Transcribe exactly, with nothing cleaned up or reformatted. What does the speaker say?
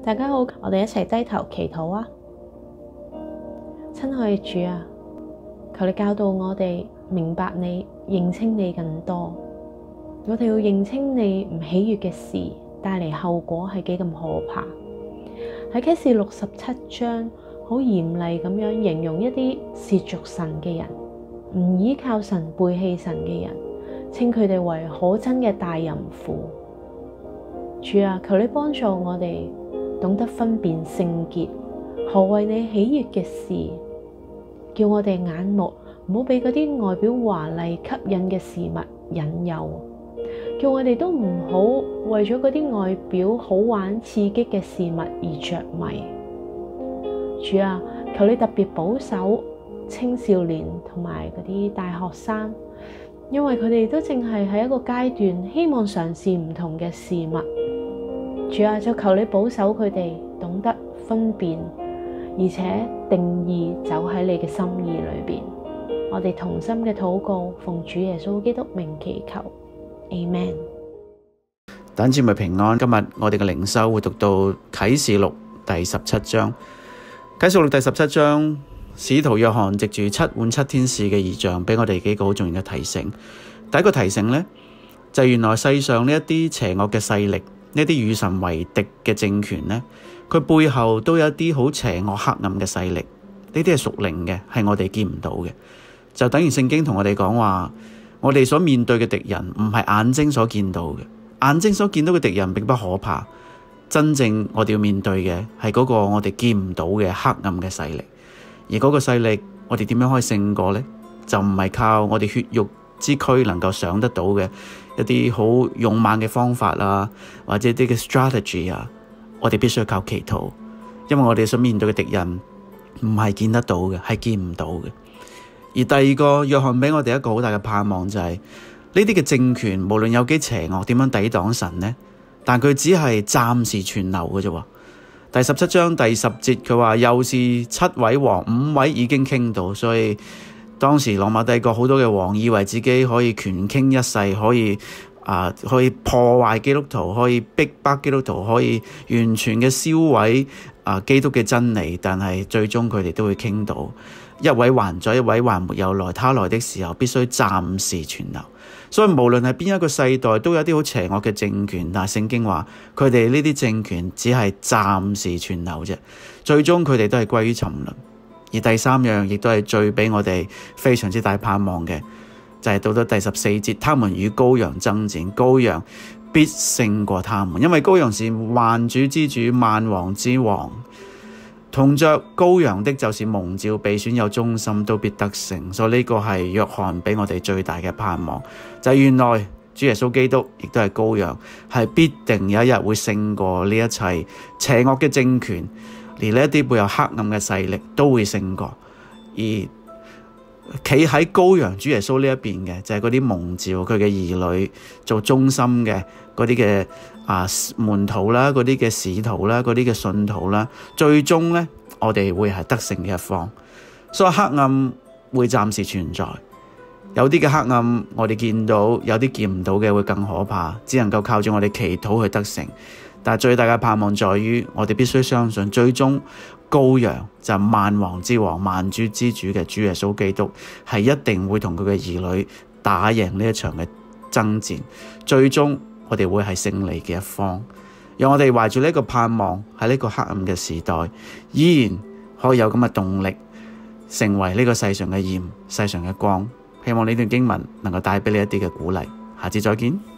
大家好，我哋一齊低頭祈禱啊！親愛嘅主啊，求你教導我哋明白你、認清你更多。我哋要認清你唔喜悅嘅事帶嚟後果係幾咁可怕。喺啟示錄十七章好嚴厲咁樣形容一啲褻瀆神嘅人，唔依靠神、背棄神嘅人，稱佢哋為可憎嘅大淫婦。主啊，求你幫助我哋懂得分辨聖潔，何謂你喜悅嘅事，叫我哋眼目唔好俾嗰啲外表華麗吸引嘅事物引誘，叫我哋都唔好為咗嗰啲外表好玩刺激嘅事物而着迷。主啊，求你特別保守青少年同埋嗰啲大學生，因為佢哋都淨係喺一個階段，希望嘗試唔同嘅事物。主啊，就求你保守佢哋懂得分辨，而且定義走喺你嘅心意裏邊。我哋同心嘅禱告，奉主耶穌基督名祈求，Amen。 弟兄姊妹平安，今日我哋嘅靈修會讀到啟示錄第十七章。啟示錄第十七章，使徒約翰藉住七碗七天使嘅異象，俾我哋幾個好重要嘅提醒。第一個提醒呢，就係原來世上呢一啲邪惡嘅勢力，呢啲與神為敵嘅政權呢，佢背後都有一啲好邪惡黑暗嘅勢力。呢啲係屬靈嘅，係我哋見唔到嘅。就等於聖經同我哋講話，我哋所面對嘅敵人唔係眼睛所見到嘅，眼睛所見到嘅敵人並不可怕。真正我哋要面對嘅係嗰個我哋見唔到嘅黑暗嘅勢力。而嗰個勢力，我哋點樣可以勝過呢？就唔係靠我哋血肉之軀能夠想得到嘅一啲好勇猛嘅方法啊，或者啲嘅 strategy 啊，我哋必須要靠祈禱，因為我哋所面對嘅敵人唔係見得到嘅，係見唔到嘅。而第二個，約翰俾我哋一個好大嘅盼望，就係呢啲嘅政權，無論有幾邪惡，點樣抵擋神呢？但佢只係暫時存留嘅啫。第十七章第十節佢話，又是七位王，五位已經傾到，所以當時羅馬帝國好多嘅王以為自己可以權傾一世，可以啊、呃、可以破壞基督徒，可以逼迫基督徒，可以完全嘅燒毀啊、呃、基督嘅真理，但係最終佢哋都會傾到。一位還在，一位還沒有來，他來的時候必須暫時存留。所以無論係邊一個世代，都有啲好邪惡嘅政權，但係聖經話佢哋呢啲政權只係暫時存留啫，最終佢哋都係歸於沉淪。而第三樣亦都係最俾我哋非常之大盼望嘅，就係、是、到咗第十四節，他們與羔羊爭戰，羔羊必勝過他們，因為羔羊是萬主之主，萬王之王。同着羔羊的，就是蒙召被選有忠心，都必得勝。所以呢個係約翰俾我哋最大嘅盼望，就係、是、原來主耶穌基督亦都係羔羊，係必定有一日會勝過呢一切邪惡嘅政權，連呢一啲背後黑暗嘅勢力都會勝過。而企喺羔羊主耶穌呢一邊嘅，就係嗰啲蒙召佢嘅兒女做忠心嘅嗰啲嘅啊門徒啦，嗰啲嘅使徒啦，嗰啲嘅信徒啦，最終咧我哋會係得勝嘅一方。所以黑暗會暫時存在，有啲嘅黑暗我哋見到，有啲見唔到嘅會更可怕，只能夠靠住我哋祈禱去得勝。但係最大嘅盼望在於，我哋必須相信，最終羔羊就係萬王之王、萬主之主嘅主耶穌基督，係一定會同佢嘅兒女打贏呢一場嘅爭戰，最終我哋會係勝利嘅一方。讓我哋懷住呢個盼望，喺呢個黑暗嘅時代，依然可以有咁嘅動力，成為呢個世上嘅鹽、世上嘅光。希望呢段經文能夠帶俾你一啲嘅鼓勵。下次再見。